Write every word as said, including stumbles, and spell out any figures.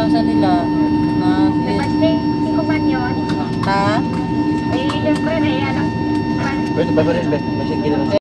thousand nila na Nag-stay ko man yun. ha? Eh, siyempre, naiya lang. Pwede ba ba rin? May sige na.